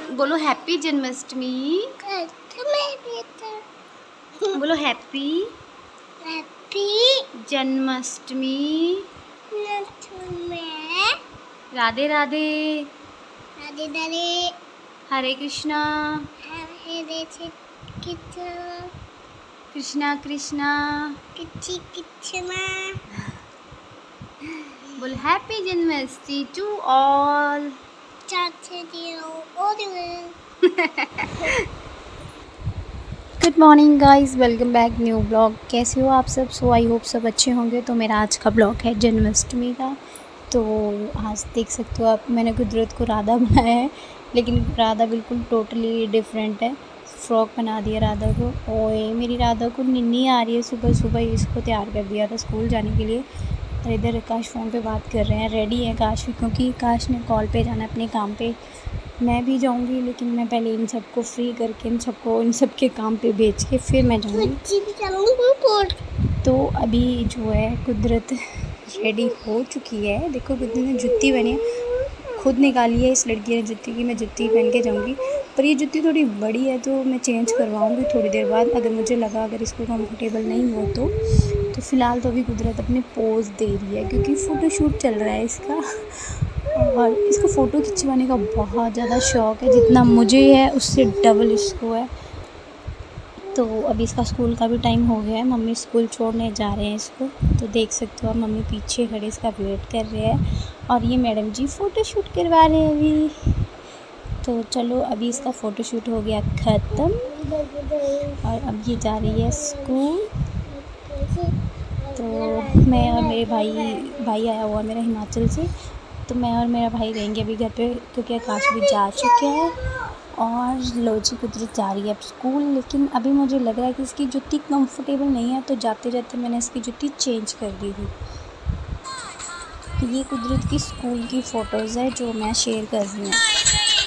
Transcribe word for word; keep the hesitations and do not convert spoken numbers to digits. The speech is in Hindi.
बोलो हैप्पी जन्माष्टमी। बोलो हैप्पी हैप्पी जन्माष्टमी। राधे राधे। राधे राधे। हरे कृष्णा। हरे कृष्णा। कृष्णा कृष्णा। कृष्णा। बोलो happy Janmashtami to all. Good morning guys, welcome back new blog. कैसे हो आप सब? सो आई होप सब अच्छे होंगे। तो मेरा आज का ब्लॉग है जन्माष्टमी का। तो आज देख सकते हो आप, मैंने कुदरत को राधा बनाया है, लेकिन राधा बिल्कुल टोटली डिफरेंट है। फ्रॉक बना दिया राधा को। ओए मेरी राधा को निन्नी आ रही है। सुबह सुबह इसको तैयार कर दिया था स्कूल जाने के लिए। और इधर आकाश फ़ोन पे बात कर रहे हैं। रेडी है आकाश भी, क्योंकि आकाश ने कॉल पे जाना अपने काम पे। मैं भी जाऊंगी, लेकिन मैं पहले इन सबको फ्री करके इन सबको इन सब के काम पे भेज के फिर मैं जाऊंगी। तो अभी जो है कुदरत रेडी हो चुकी है। देखो कुदरत ने जुत्ती पहनी है, खुद निकाली है इस लड़की ने जुत्ती की। मैं जुत्ती पहन के जाऊंगी, पर ये जुत्ती थोड़ी बड़ी है तो मैं चेंज करवाऊंगी थोड़ी देर बाद, अगर मुझे लगा अगर इसको कंफर्टेबल नहीं हो तो। तो फ़िलहाल तो अभी कुदरत अपने पोज दे रही है, क्योंकि फ़ोटोशूट चल रहा है इसका। और इसको फ़ोटो खिंचवाने का बहुत ज़्यादा शौक़ है, जितना मुझे है उससे डबल इसको है। तो अभी इसका स्कूल का भी टाइम हो गया है, मम्मी स्कूल छोड़ने जा रहे हैं इसको। तो देख सकते हो आप, मम्मी पीछे खड़े इसका वेट कर रहे हैं, और ये मैडम जी फ़ोटो शूट करवा रहे हैं अभी। तो चलो अभी इसका फ़ोटो शूट हो गया ख़त्म, और अब ये जा रही है स्कूल। तो मैं और मेरे भाई भाई आया हुआ मेरा हिमाचल से, तो मैं और मेरा भाई रहेंगे अभी घर पे, क्योंकि आकाश भी जा चुके हैं। और लोजी कुदरत जा रही है अब स्कूल। लेकिन अभी मुझे लग रहा है कि इसकी जुत्ती कंफर्टेबल नहीं है, तो जाते जाते मैंने इसकी जुत्ती चेंज कर दी थी। तो ये कुदरत की स्कूल की फ़ोटोज़ है जो मैं शेयर कर रही हूँ।